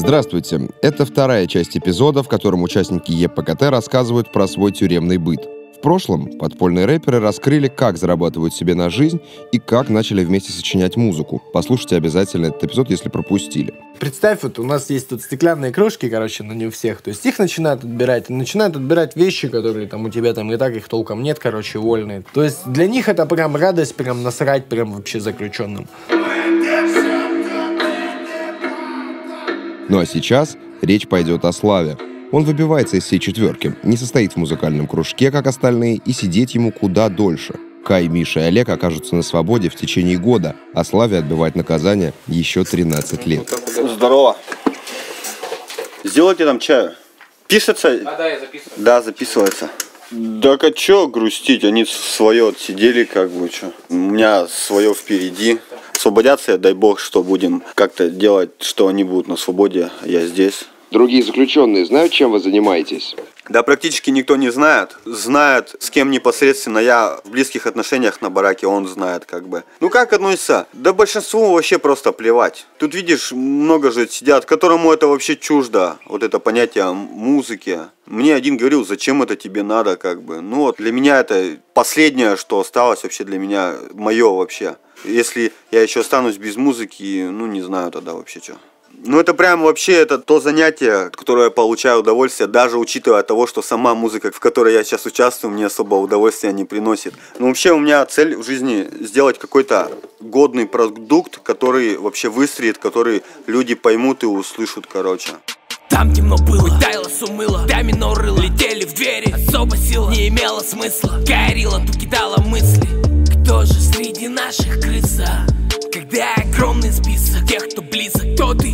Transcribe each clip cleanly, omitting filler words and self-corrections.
Здравствуйте. Это вторая часть эпизода, в котором участники ЕПКТ рассказывают про свой тюремный быт. В прошлом подпольные рэперы раскрыли, как зарабатывают себе на жизнь и как начали вместе сочинять музыку. Послушайте обязательно этот эпизод, если пропустили. Представь, вот у нас есть тут стеклянные кружки, но не у всех. То есть их начинают отбирать вещи, которые там у тебя там и так их толком нет, вольные. То есть для них это прям радость, прям насрать, прям вообще заключенным. Ну а сейчас речь пойдет о Славе. Он выбивается из всей четверки, не состоит в музыкальном кружке, как остальные, и сидеть ему куда дольше. Кай, Миша и Олег окажутся на свободе в течение года, а Славе отбывать наказание еще 13 лет. Здорово. Сделайте там чаю. Пишется? Да, я записываю. Да, записывается. Так а чё грустить? Они свое отсидели, чё. У меня свое впереди. Освободятся, дай бог, что будем как-то делать, что они будут на свободе, я здесь. Другие заключенные знают, чем вы занимаетесь? Да практически никто не знает. Знает, с кем непосредственно я в близких отношениях на бараке, он знает Ну как относится? Да большинству вообще просто плевать. Тут видишь, много же сидят, которому это вообще чуждо, вот это понятие музыки. Мне один говорил, зачем это тебе надо, Ну вот для меня это последнее, что осталось вообще для меня, мое вообще. Если я еще останусь без музыки, не знаю тогда вообще что. Это прям вообще это то занятие, от которого я получаю удовольствие, даже учитывая того, что сама музыка, в которой я сейчас участвую, мне особо удовольствия не приносит. Вообще у меня цель в жизни сделать какой-то годный продукт, который вообще выстрелит, который люди поймут и услышат, Там темно было, Тайлос умыло, домино рыло, летели в двери, особо сил не имело смысла. Горилла тут кидала мысли, кто же среди наших крыса? Когда огромный список тех, кто близок, кто ты?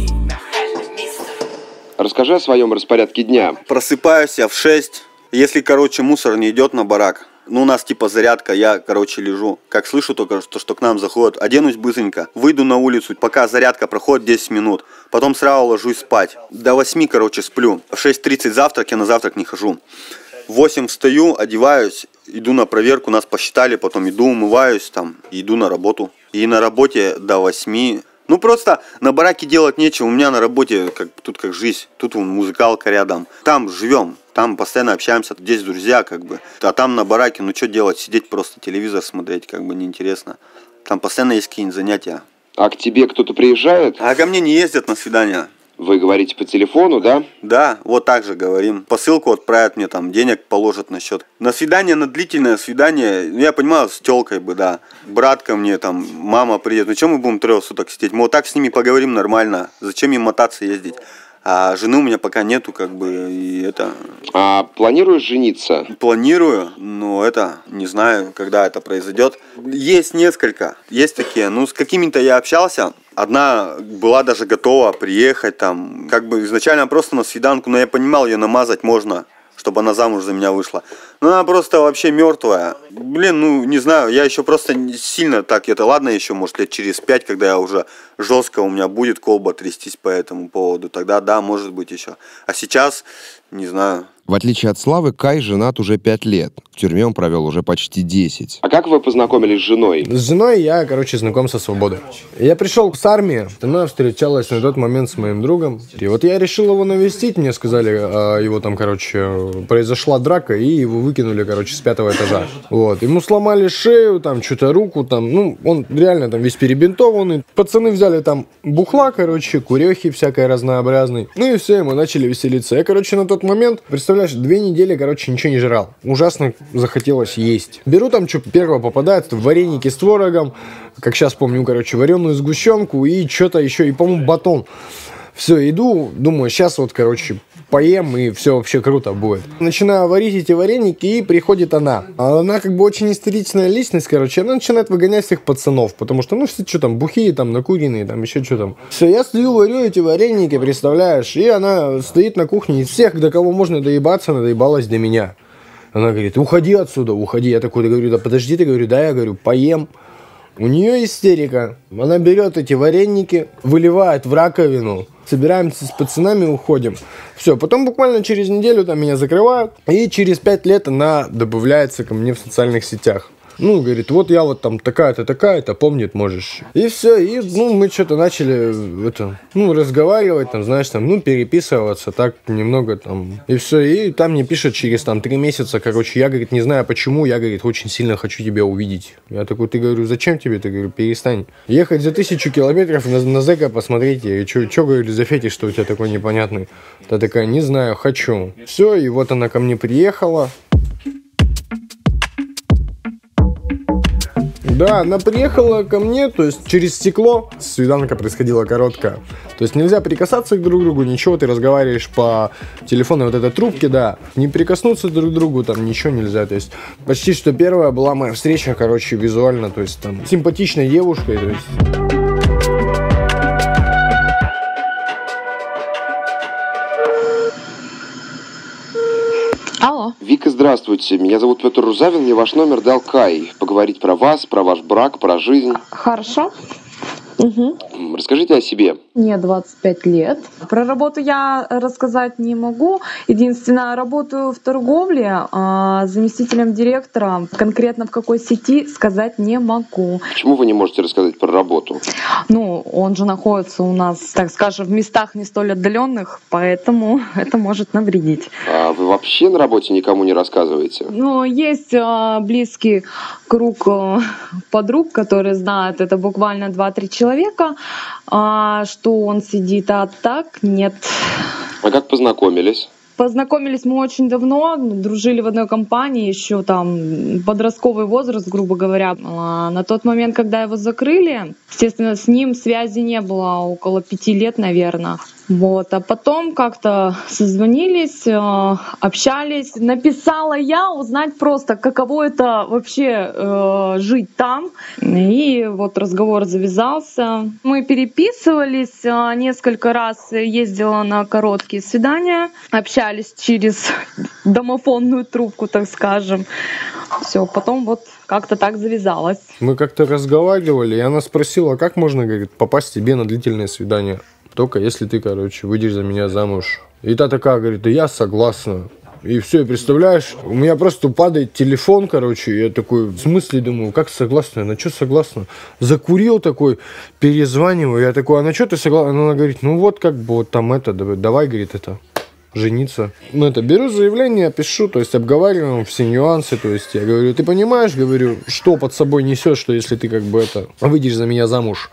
Расскажи о своем распорядке дня. Просыпаюсь я в 6. Если, мусор не идет на барак, у нас зарядка, я, лежу. Как слышу только, что к нам заходят, оденусь быстренько, выйду на улицу, пока зарядка проходит 10 минут. Потом сразу ложусь спать. До 8, сплю. В 6:30 завтрак, я на завтрак не хожу. В 8 встаю, одеваюсь, иду на проверку, нас посчитали, потом иду, умываюсь, иду на работу. И на работе до 8. Просто на бараке делать нечего, у меня на работе тут как жизнь, тут музыкалка рядом. Там живем, там постоянно общаемся, здесь друзья, А там на бараке, что делать, сидеть просто телевизор смотреть, неинтересно. Там постоянно есть какие-нибудь занятия. А к тебе кто-то приезжает? А ко мне не ездят на свидания. Вы говорите по телефону, да? Да, вот так же говорим. Посылку отправят мне, денег положат на счет. На свидание, на длительное свидание, я понимаю, с тёлкой да. Брат ко мне, мама придет. Чем мы будем 3 суток сидеть? Мы вот так с ними поговорим нормально. Зачем им мотаться, ездить? А жены у меня пока нету, и это... А планируешь жениться? Планирую, но не знаю, когда это произойдет. Есть несколько, есть такие. С какими-то я общался. Одна была даже готова приехать, изначально просто на свиданку, но я понимал, ее намазать можно, чтобы она замуж за меня вышла. Но она просто вообще мертвая. Не знаю, я еще просто сильно ладно, еще, может, лет через 5, когда я уже жестко у меня будет колба трястись по этому поводу, тогда да, может быть еще. А сейчас, не знаю. В отличие от Славы, Кай женат уже 5 лет. В тюрьме он провел уже почти 10. А как вы познакомились с женой? С женой я, знаком со свободой. Я пришел с армии, она встречалась на тот момент с моим другом. И вот я решил его навестить, мне сказали, его произошла драка, и его выкинули, с 5-го этажа. Ему сломали шею, что-то руку, он реально весь перебинтованный. Пацаны взяли бухла, курехи всякой разнообразной. И все, мы начали веселиться. Я, на тот момент, представляешь, 2 недели, ничего не жрал. Ужасно захотелось есть. Беру что первое попадает, вареники с творогом, как сейчас помню, вареную сгущенку и что-то еще, и, по-моему, батон. Все, иду, думаю, сейчас поем, и все вообще круто будет. Начинаю варить эти вареники, и приходит она. Она очень истеричная личность, она начинает выгонять всех пацанов, потому что, все что бухие, накуренные, еще что. Все, я стою, варю эти вареники, представляешь, и она стоит на кухне, из всех, до кого можно доебаться, надоебалась до меня. Она говорит, уходи отсюда, уходи. Я такой говорю, да подожди, я говорю, поем. У нее истерика. Она берет эти вареники, выливает в раковину. Собираемся с пацанами, уходим. Все, потом буквально через неделю меня закрывают. И через 5 лет она добавляется ко мне в социальных сетях. Ну, говорит, вот я вот там такая-то, помнит, можешь. И все, и, ну, мы что-то начали, разговаривать, там, знаешь, там, переписываться, так, немного, там, и все, и там мне пишет через, там, 3 месяца, короче, я, говорит, не знаю почему, я, говорит, очень сильно хочу тебя увидеть. Я такой, ты, говорю, зачем тебе? Ты, говорю, перестань. Ехать за 1000 километров на зэка посмотреть, и что, говорю, за фетиш, что у тебя такой непонятный? Та такая, не знаю, хочу. Все, и вот она ко мне приехала. Да, она приехала ко мне, то есть через стекло. Свиданка происходила короткая. То есть нельзя прикасаться друг к другу, ничего, ты разговариваешь по телефону, вот этой трубке, да. Не прикоснуться друг к другу, там ничего нельзя. То есть почти что первая была моя встреча, короче, визуально, то есть там симпатичной девушкой, то есть... Алло. Вика, здравствуйте. Меня зовут Петр Рузавин, мне ваш номер дал Кай. Поговорить про вас, про ваш брак, про жизнь. Хорошо. Угу. Расскажите о себе. Мне 25 лет. Про работу я рассказать не могу. Единственное, работаю в торговле, заместителем директора. Конкретно в какой сети сказать не могу. Почему вы не можете рассказать про работу? Ну, он же находится у нас, так скажем, в местах не столь отдаленных, поэтому это может навредить. А вы вообще на работе никому не рассказываете? Ну, есть близкий круг подруг, которые знают, это буквально 2-3 человека, что он сидит, а так нет. А как познакомились? Познакомились мы очень давно, дружили в одной компании, еще там подростковый возраст, грубо говоря. На тот момент, когда его закрыли, естественно, с ним связи не было около 5 лет, наверное. Вот. А потом как-то созвонились, общались. Написала я узнать просто, каково это вообще жить там. И вот разговор завязался. Мы переписывались несколько раз, ездила на короткие свидания, общались через домофонную трубку, так скажем. Все, потом вот как-то так завязалось. Мы как-то разговаривали, и она спросила, как можно, говорит, попасть тебе на длительное свидание. Только если ты, короче, выйдешь за меня замуж. И та такая говорит, да я согласна. И все, и представляешь, у меня просто падает телефон, короче, и я такой, в смысле, думаю, как согласна? Она что согласна? Закурил такой, перезваниваю, я такой, а на что ты согласна? Она говорит, ну вот как бы вот там это, давай, говорит, это, жениться. Ну это, беру заявление, пишу, то есть обговариваем все нюансы, то есть я говорю, ты понимаешь, говорю, что под собой несешь, что если ты как бы это, выйдешь за меня замуж?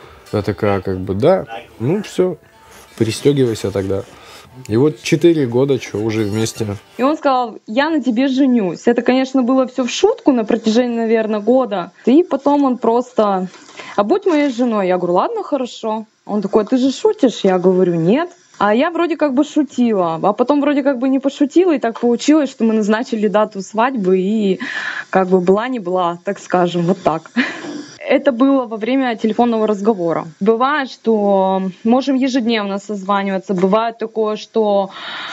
Я такая, как бы, да, ну все, пристегивайся тогда. И вот 4 года, что, уже вместе. И он сказал, я на тебе женюсь. Это, конечно, было все в шутку на протяжении, наверное, года. И потом он просто, а будь моей женой. Я говорю, ладно, хорошо. Он такой, ты же шутишь? Я говорю, нет. А я вроде как бы шутила, а потом вроде как бы не пошутила, и так получилось, что мы назначили дату свадьбы, и как бы была не была, так скажем, вот так. Это было во время телефонного разговора. Бывает, что можем ежедневно созваниваться. Бывает такое, что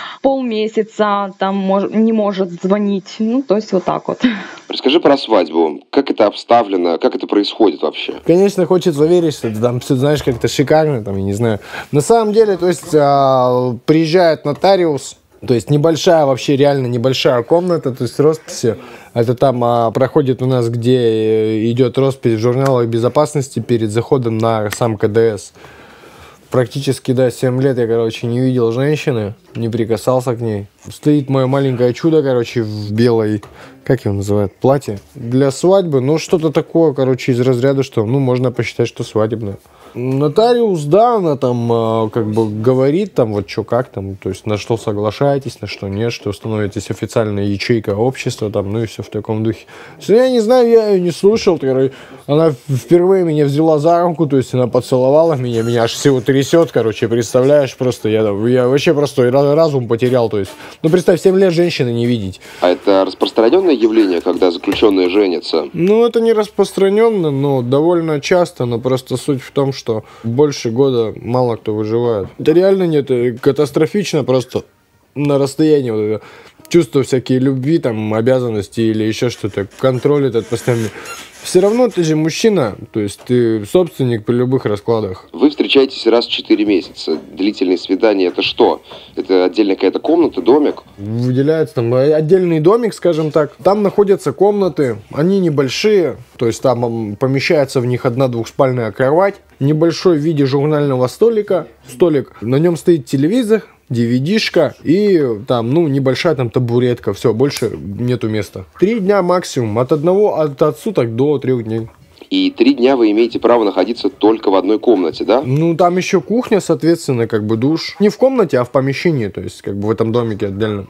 полмесяца там не может звонить. Ну, то есть вот так вот. Расскажи про свадьбу. Как это обставлено? Как это происходит вообще? Конечно, хочется верить, что ты там все знаешь как-то шикарно, там, я не знаю. На самом деле, то есть приезжает нотариус, то есть небольшая, вообще реально небольшая комната, то есть росписи. Это там проходит у нас, где идет роспись в журналах безопасности перед заходом на сам КДС. Практически, да, 7 лет я, короче, не видел женщины, не прикасался к ней. Стоит мое маленькое чудо, короче, в белой, как его называют, платье. Для свадьбы, ну, что-то такое, короче, из разряда, что, ну, можно посчитать, что свадебное. Нотариус, да, она там как бы говорит, там, вот что, как там, то есть на что соглашаетесь, на что нет, что становитесь официальной ячейкой общества, там, ну и все в таком духе. Я не знаю, я ее не слушал, она впервые меня взяла за руку, то есть она поцеловала меня аж всего трясет, короче, представляешь, просто я вообще просто разум потерял, то есть, ну представь, 7 лет женщины не видеть. А это распространенное явление, когда заключенные женятся? Ну, это не распространенно, но довольно часто, но просто суть в том, что больше года мало кто выживает. Это реально нет, катастрофично просто на расстоянии вот это. чувства всякие любви, там, обязанности или еще что-то, контроль этот постоянный. Все равно ты же мужчина, то есть ты собственник при любых раскладах. Вы встречаетесь раз в 4 месяца. Длительные свидания — это что? Это отдельная какая-то комната, домик? Выделяется там отдельный домик, скажем так. Там находятся комнаты, они небольшие, то есть там помещается в них одна двухспальная кровать, небольшой в виде журнального столика, на нем стоит телевизор, DVD-шка и там, небольшая там табуретка, все, больше нету места. 3 дня максимум, от суток до 3 дней. И 3 дня вы имеете право находиться только в одной комнате, да? Там еще кухня, соответственно, душ. Не в комнате, а в помещении, то есть в этом домике отдельно.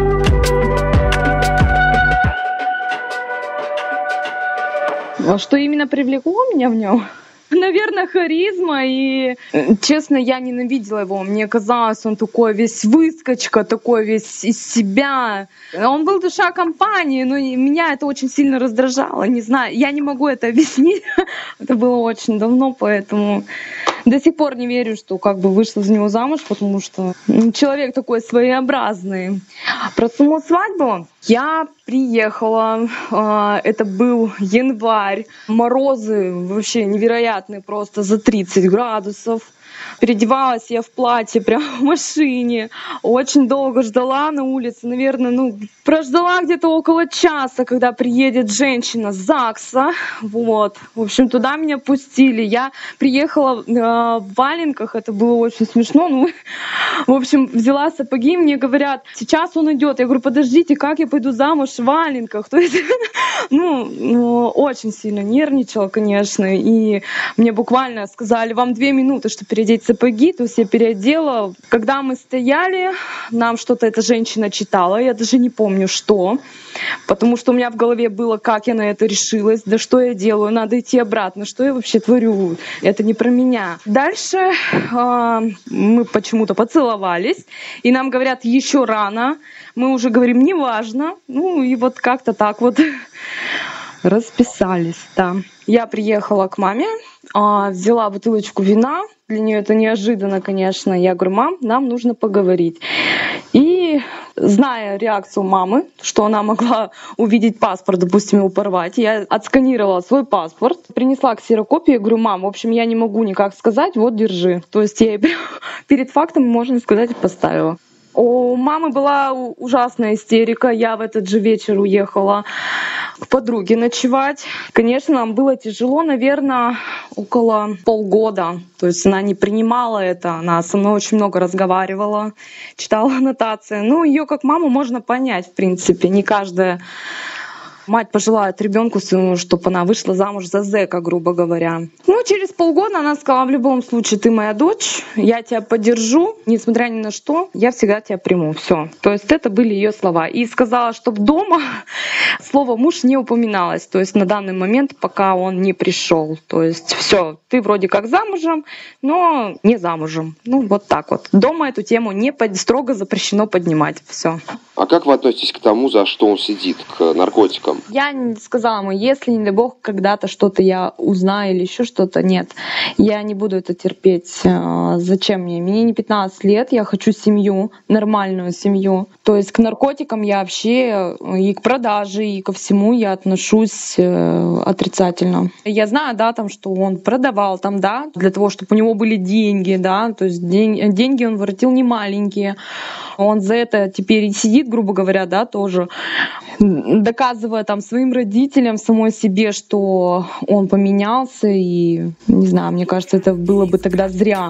А что именно привлекло меня в нем? Наверное, харизма, и, честно, я ненавидела его. Мне казалось, он такой весь выскочка, такой весь из себя. Он был душа компании, но меня это очень сильно раздражало. Не знаю, я не могу это объяснить. Это было очень давно, поэтому до сих пор не верю, что вышла за него замуж, потому что человек такой своеобразный. Про саму свадьбу я приехала, это был январь, морозы вообще невероятные, просто за 30 градусов. Переодевалась я в платье прямо в машине. Очень долго ждала на улице. Наверное, прождала где-то около часа, когда приедет женщина с ЗАГСа. Вот. В общем, туда меня пустили. Я приехала в валенках. Это было очень смешно. В общем, взяла сапоги. Мне говорят, сейчас он идет. Я говорю, подождите, как я пойду замуж в валенках? То есть, очень сильно нервничала, конечно. И мне буквально сказали, вам 2 минуты, чтобы переодеть сапоги, то есть я переодела. Когда мы стояли, нам что-то эта женщина читала, я даже не помню что, потому что у меня в голове было, как я на это решилась, да что я делаю, надо идти обратно, что я вообще творю, это не про меня. Дальше мы почему-то поцеловались, и нам говорят, еще рано, мы уже говорим, неважно, и вот как-то так вот расписались, да. Я приехала к маме, взяла бутылочку вина. Для нее это неожиданно, конечно. Я говорю, мам, нам нужно поговорить. И зная реакцию мамы, что она могла увидеть паспорт, допустим, его порвать, я отсканировала свой паспорт, принесла ксерокопию и говорю, мам, в общем, я не могу никак сказать, вот, держи. То есть я ей перед фактом, можно сказать, поставила. У мамы была ужасная истерика. Я в этот же вечер уехала к подруге ночевать. Конечно, нам было тяжело, наверное, около полгода. То есть она не принимала это. Она со мной очень много разговаривала, читала аннотации. Ее как маму можно понять, в принципе. Не каждая мать пожелает ребенку своему, чтобы она вышла замуж за зэка, грубо говоря. Через полгода она сказала, в любом случае, ты моя дочь, я тебя поддержу, несмотря ни на что, я всегда тебя приму. Все. То есть это были ее слова. И сказала, чтобы дома слово муж не упоминалось. То есть на данный момент, пока он не пришел. То есть все, ты вроде как замужем, но не замужем. Вот так вот. Дома эту тему строго запрещено поднимать. Все. А как вы относитесь к тому, за что он сидит, к наркотикам? Я сказала ему, если, не дай бог, когда-то что-то я узнаю или еще что-то, нет, я не буду это терпеть. Зачем мне? Мне не 15 лет, я хочу семью, нормальную семью. То есть к наркотикам я вообще и к продаже, и ко всему я отношусь отрицательно. Я знаю, да, что он продавал для того, чтобы у него были деньги, да, то есть деньги он воротил не маленькие. Он за это теперь и сидит, грубо говоря, да, тоже, доказывая своим родителям, самой себе, что он поменялся, и, не знаю, мне кажется, это было бы тогда зря.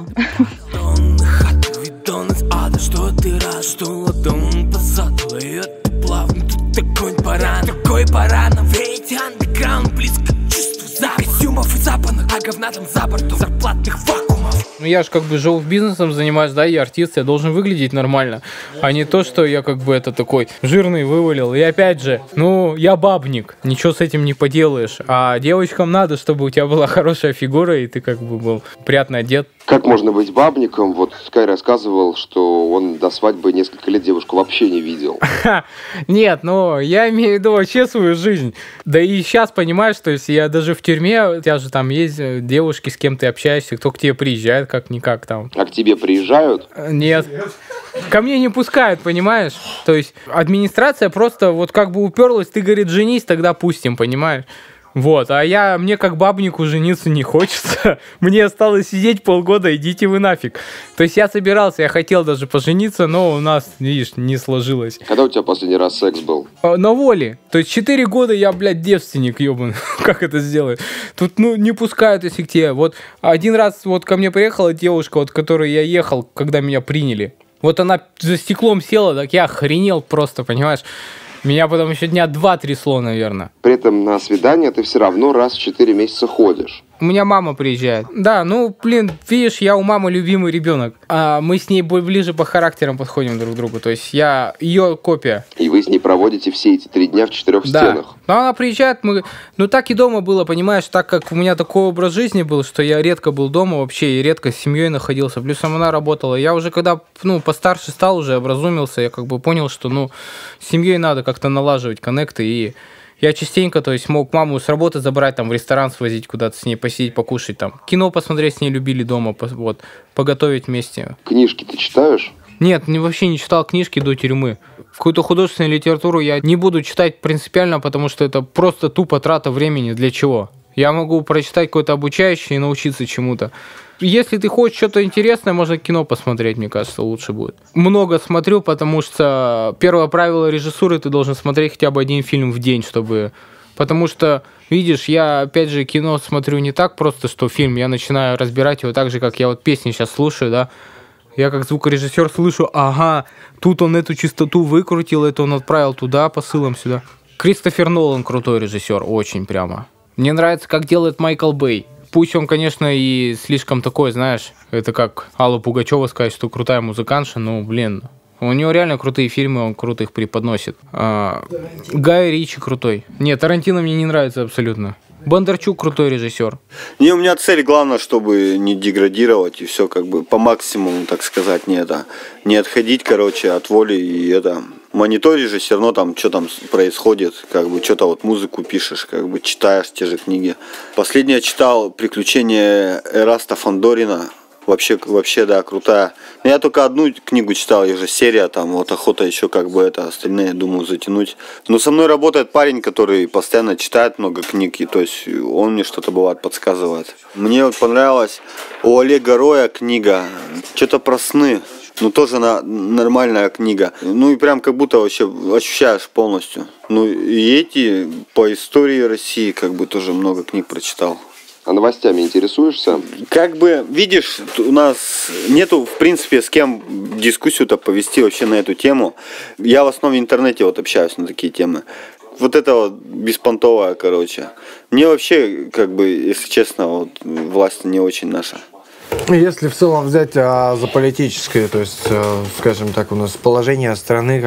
Такой баран, ведь андеграунд близко к чувству костюмов и запахов, а говна там за бортом зарплатных вакуумов. Я же шоу-бизнесом занимаюсь, да, я артист, я должен выглядеть нормально, а не то, что я это такой жирный вывалил. И опять же, я бабник, ничего с этим не поделаешь, а девочкам надо, чтобы у тебя была хорошая фигура, и ты был приятно одет. Как можно быть бабником? Вот Скай рассказывал, что он до свадьбы несколько лет девушку вообще не видел. Нет, я имею в виду вообще свою жизнь. Да и сейчас, понимаешь, то есть я даже в тюрьме, у тебя же там есть девушки, с кем ты общаешься, кто к тебе приезжает, пускают как-никак там. А к тебе приезжают? Нет. Ко мне не пускают, понимаешь? То есть администрация просто вот как бы уперлась, ты, говорит, женись, тогда пустим, понимаешь? Вот, а мне как бабнику жениться не хочется. Мне осталось сидеть полгода, идите вы нафиг. То есть я собирался, я хотел даже пожениться, но у нас, видишь, не сложилось. Когда у тебя последний раз секс был? На воле. То есть 4 года я, блядь, девственник, ебаный. Как это сделать? Тут, не пускают, если к тебе. Вот один раз вот ко мне приехала девушка, вот, к которой я ехал, когда меня приняли. Вот она за стеклом села, так я охренел просто, понимаешь? Меня потом еще дня 2 трясло, наверное. При этом на свидание ты все равно раз в 4 месяца ходишь. У меня мама приезжает. Да, видишь, я у мамы любимый ребенок. А мы с ней ближе по характерам подходим друг к другу. То есть я ее копия. И вы с ней проводите все эти 3 дня в 4 стенах. Но она приезжает, так и дома было, понимаешь, так как у меня такой образ жизни был, что я редко был дома вообще и редко с семьей находился. Плюс она работала. Я уже когда, постарше стал, уже образумился, я как бы понял, что, с семьей надо как-то налаживать коннекты. И я частенько, то есть, мог маму с работы забрать, там, в ресторан свозить куда-то с ней, посидеть, покушать, там. Кино посмотреть с ней любили дома, вот, поготовить вместе. Книжки ты читаешь? Нет, вообще не читал книжки до тюрьмы. Какую-то художественную литературу я не буду читать принципиально, потому что это просто тупо трата времени. Для чего? Я могу прочитать какое-то обучающее и научиться чему-то. Если ты хочешь что-то интересное, можно кино посмотреть, мне кажется, лучше будет. Много смотрю, потому что первое правило режиссуры, ты должен смотреть хотя бы 1 фильм в день, чтобы... Потому что, видишь, я, опять же, кино смотрю не так просто, что фильм, я начинаю разбирать его так же, как я вот песни сейчас слушаю, да. Я как звукорежиссер слышу, ага, тут он эту частоту выкрутил, это он отправил туда, посылом сюда. Кристофер Нолан крутой режиссер, очень прямо. Мне нравится, как делает Майкл Бэй. Пусть он, конечно, и слишком такой, знаешь, это как Алла Пугачева сказать, что крутая музыкантша, у него реально крутые фильмы, он круто их преподносит. Гай Ричи крутой. Нет, Тарантино мне не нравится абсолютно. Бондарчук крутой режиссер. У меня цель главное, чтобы не деградировать и все как бы по максимуму, так сказать, не отходить, от воли и мониторишь же все равно там, что там происходит, что-то вот музыку пишешь, читаешь те же книги. Последнее читал «Приключения Эраста Фандорина». Вообще, да, крутая. Я только одну книгу читал, их же серия, там, вот охота еще остальные, думаю, затянуть. Но со мной работает парень, который постоянно читает много книг, и то есть он мне что-то бывает подсказывает. Мне вот понравилась у Олега Роя книга, что-то про сны. Тоже нормальная книга. И прям как будто вообще ощущаешь полностью. И эти по истории России тоже много книг прочитал. А новостями интересуешься? Видишь, у нас нету, в принципе, с кем дискуссию-то повести вообще на эту тему. Я в основном в интернете общаюсь на такие темы. Вот это беспонтовая, Мне вообще, если честно, власть не очень наша. Если в целом взять за политическое, то есть, скажем так, у нас положение страны,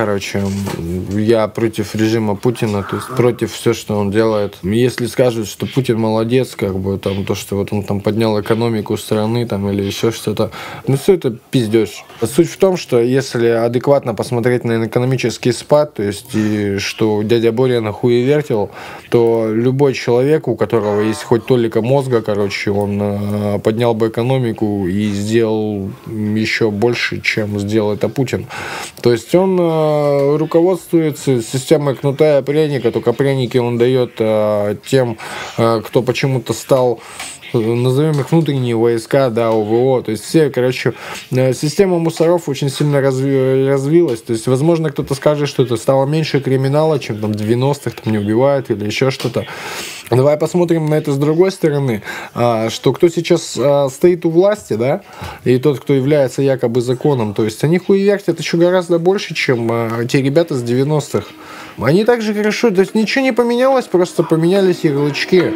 я против режима Путина, то есть против все, что он делает. Если скажут, что Путин молодец, то, что вот он там поднял экономику страны, или еще что-то, все это пиздеж. Суть в том, что если адекватно посмотреть на экономический спад, то есть, и что дядя Боря нахуевертил, то любой человек, у которого есть хоть толика мозга, он поднял бы экономику и сделал еще больше, чем сделал это Путин. То есть он руководствуется системой кнута и пряника, только пряники он дает тем, кто почему-то стал, назовем их внутренние войска, ОВО, то есть все, система мусоров очень сильно развилась, то есть, возможно, кто-то скажет, что это стало меньше криминала, чем в 90-х, не убивают или еще что-то. Давай посмотрим на это с другой стороны, что кто сейчас стоит у власти, и тот, кто является якобы законом, то есть они хуевертят еще гораздо больше, чем те ребята с 90-х. Они также хорошо, то есть ничего не поменялось, просто поменялись ярлычки.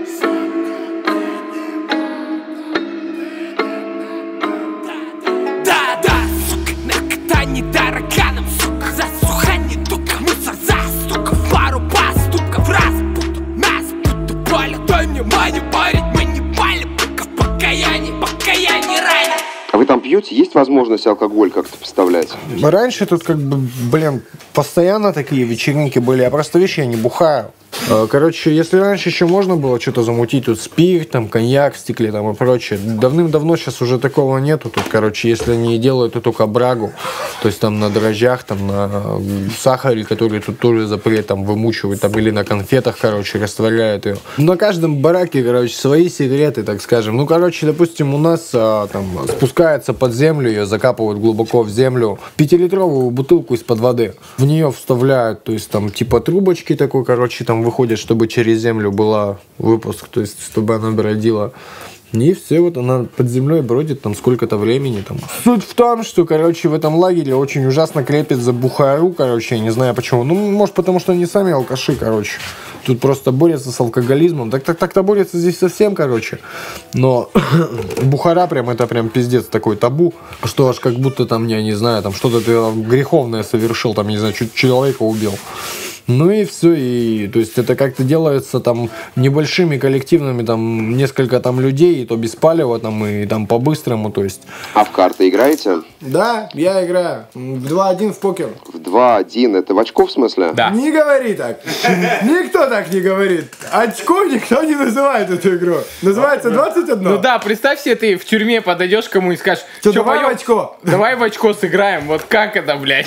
А вы там пьете? Есть возможность алкоголь как-то поставлять? Раньше тут постоянно такие вечеринки были. Я просто, я не бухаю. Короче, если раньше еще можно было что-то замутить, тут спирт, там, коньяк в стекле там, и прочее, давным-давно сейчас уже такого нету. Тут, короче, если они делают, то только брагу. То есть там на дрожжах, там на сахаре, который тут тоже запрет, там вымучивают, там, или на конфетах, короче, растворяют ее. На каждом бараке, короче, свои секреты, так скажем. Ну, короче, допустим, у нас там спускается под землю, ее закапывают глубоко в землю, 5-литровую бутылку из-под воды. В нее вставляют, то есть там типа трубочки такой, короче, там выходит, чтобы через землю была выпуск, то есть чтобы она бродила. И все, вот она под землей бродит там сколько-то времени. Там. Суть в том, что, короче, в этом лагере очень ужасно крепят за бухару, короче, я не знаю почему. Ну, может, потому что они сами алкаши, короче. Тут просто борются с алкоголизмом. Так-то борются здесь совсем, короче. Но бухара прям, это прям пиздец такой табу, что аж как будто там, я не знаю, там что-то ты греховное совершил, там, не знаю, чуть человека убил. Ну и все, и то есть это как-то делается там небольшими коллективными, там несколько там людей, и то без палева там и там по-быстрому, то есть. А в карты играете? Да, я играю. В 2-1 в покер. В 2-1, это в очко в смысле? Да. Не говори так. Никто так не говорит. Очко никто не называет эту игру. Называется 21. Ну да, представь себе, ты в тюрьме подойдешь к кому и скажешь, Что, «Чё, давай в боёк? очко. Давай в очко сыграем, вот как это, блядь?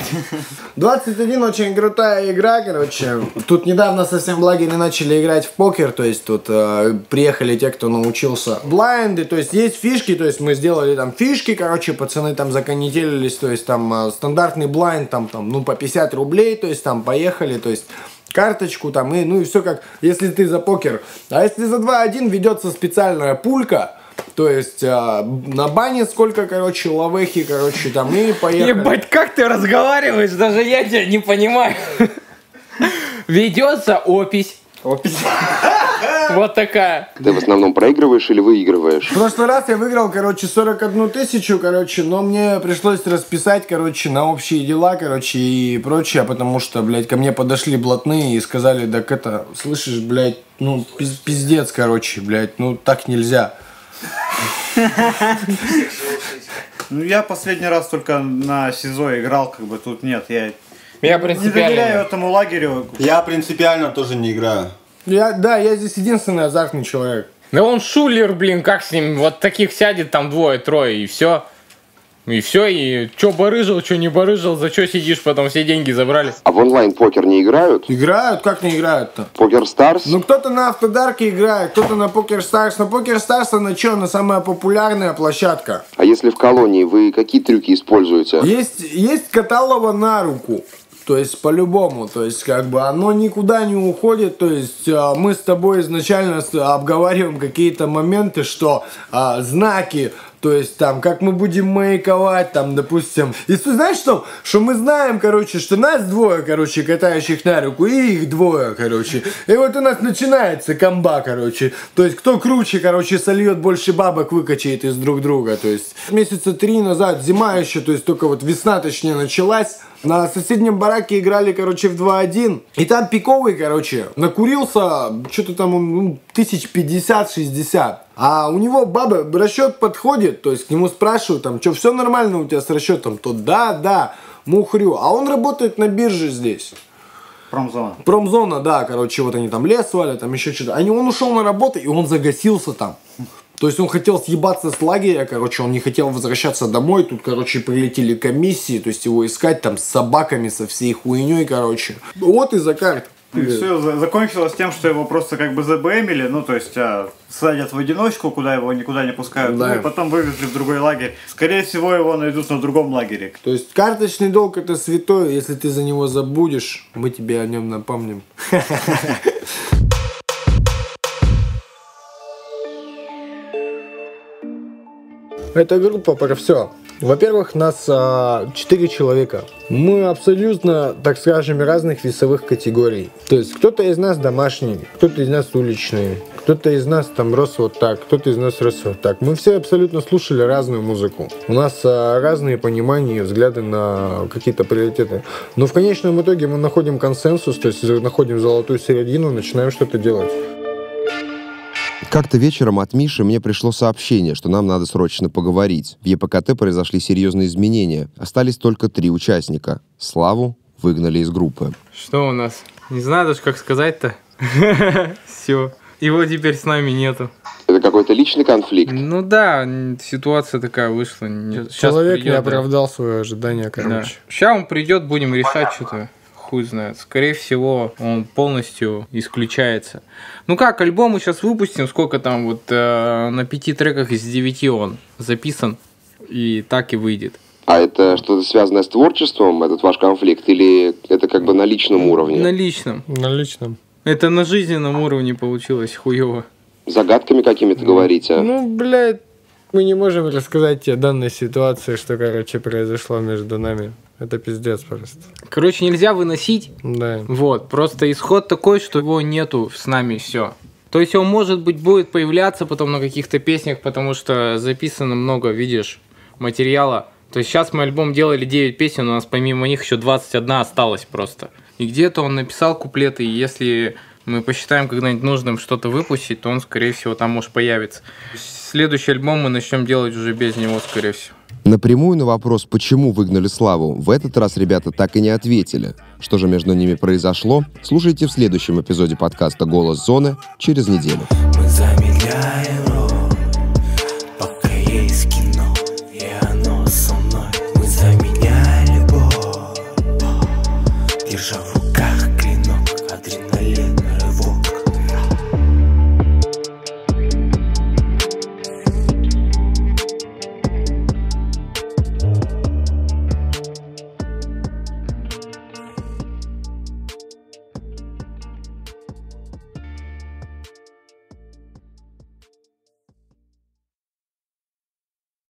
21 очень крутая игра, короче. Тут недавно совсем в лагере начали играть в покер, то есть тут приехали те, кто научился блайнды, то есть есть фишки, то есть мы сделали там фишки, короче, пацаны там законетелились, то есть там стандартный блайнд там, ну по 50 рублей, то есть там поехали, то есть карточку там и ну и все как, если ты за покер. А если за 2-1 ведется специальная пулька, то есть на бане сколько, короче, лавехи, короче, там и поехали. Ебать, как ты разговариваешь, даже я тебя не понимаю. Ведется опись. Вот такая. Ты в основном проигрываешь или выигрываешь? В прошлый раз я выиграл, короче, 41 тысячу, короче, но мне пришлось расписать, короче, на общие дела, короче, и прочее, потому что, блядь, ко мне подошли блатные и сказали, так это, слышишь, блядь, ну, пиздец, короче, блядь, ну, так нельзя. Ну, я последний раз только на СИЗО играл, как бы тут нет, я Я не принципиально. доверяю этому лагерю. Я принципиально тоже не играю. Я здесь единственный азартный человек. Да он шулер, блин, как с ним, вот таких сядет там 2-3, и все. И все, и чё барыжил, чё не барыжил, за чё сидишь, потом все деньги забрали. А в онлайн-покер не играют? Играют? Как не играют-то? Покер Старс? Ну, кто-то на Автодарке играет, кто-то на Покер Старс. На Покер Старс она что? Она самая популярная площадка. А если в колонии, вы какие трюки используете? Есть каталово на руку. То есть по-любому, то есть как бы оно никуда не уходит, то есть мы с тобой изначально обговариваем какие-то моменты, что знаки, то есть там, как мы будем маяковать, там, допустим. И ты знаешь что? Что мы знаем, короче, что нас двое, короче, катающих на руку, и их двое, короче. И вот у нас начинается комба, короче. То есть кто круче, короче, сольет больше бабок, выкачает из друг друга. То есть месяца 3 назад, зима еще, то есть только вот весна, точнее, началась. На соседнем бараке играли, короче, в 2-1. И там пиковый, короче, накурился, что-то там, ну, 1050-60. А у него баба, расчет подходит, то есть к нему спрашивают, там, что, все нормально у тебя с расчетом? То да, мухрю. А он работает на бирже здесь. Промзона. Промзона, да, короче, вот они там лес валят, там еще что-то. Он ушел на работу, и он загасился там. То есть он хотел съебаться с лагеря, короче, он не хотел возвращаться домой. Тут, короче, прилетели комиссии, то есть его искать там с собаками, со всей хуйней, короче. Вот из-за карт. И все закончилось тем, что его просто как бы забэмили, ну то есть садят в одиночку, куда его никуда не пускают, да. Ну и потом вывезли в другой лагерь. Скорее всего его найдут на другом лагере. То есть карточный долг это святое, если ты за него забудешь, мы тебе о нем напомним. Эта группа про все. Во-первых, нас 4 человека. Мы абсолютно, так скажем, разных весовых категорий. То есть кто-то из нас домашний, кто-то из нас уличный, кто-то из нас там рос вот так, кто-то из нас рос вот так. Мы все абсолютно слушали разную музыку. У нас разные понимания и взгляды на какие-то приоритеты. Но в конечном итоге мы находим консенсус, то есть находим золотую середину и начинаем что-то делать. Как-то вечером от Миши мне пришло сообщение, что нам надо срочно поговорить. В ЕПКТ произошли серьезные изменения. Остались только 3 участника. Славу, выгнали из группы. Что у нас? Не знаю даже, как сказать-то. Все. Его теперь с нами нету. Это какой-то личный конфликт? Ну да, ситуация такая вышла. Человек не оправдал свои ожидания, короче. Сейчас он придет, будем решать что-то. Хуй знает. Скорее всего, он полностью исключается. Ну как, альбом мы сейчас выпустим, сколько там вот на 5 треках из 9 он записан, и так и выйдет. А это что-то связанное с творчеством, этот ваш конфликт, или это как бы на личном уровне? На личном. На личном. Это на жизненном уровне получилось хуёво. Загадками какими-то говорите? Ну, блядь, мы не можем рассказать тебе данной ситуации, что, короче, произошло между нами. Это пиздец просто. Короче, нельзя выносить. Да. Вот, просто исход такой, что его нету с нами, все. То есть он, может быть, будет появляться потом на каких-то песнях, потому что записано много, видишь, материала. То есть сейчас мы альбом делали 9 песен, у нас помимо них еще 21 осталось просто. И где-то он написал куплеты, и если мы посчитаем когда-нибудь нужным что-то выпустить, то он, скорее всего, там может появиться. Следующий альбом мы начнем делать уже без него, скорее всего. Напрямую на вопрос, почему выгнали Славу, в этот раз ребята так и не ответили. Что же между ними произошло, слушайте в следующем эпизоде подкаста «Голос Зоны» через неделю.